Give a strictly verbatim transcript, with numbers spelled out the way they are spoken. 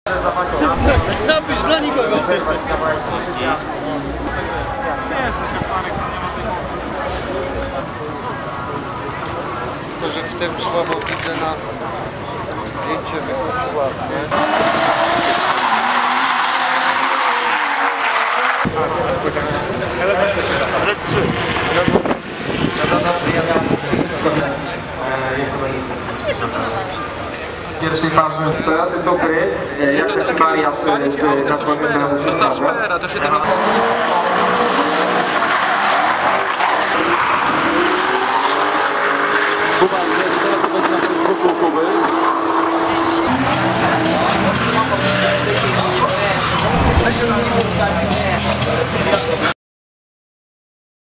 Napisz dla nikogo. Tylko, że w tym słabo widzę na zdjęcie wychodzi ładnie. Res trzy. W pierwszej parze stojący są gry, jak taki Mariasz z nadwornym razem. To szpera, to się tam... Kuba, wiesz, teraz to będzie na Facebooku Kuby.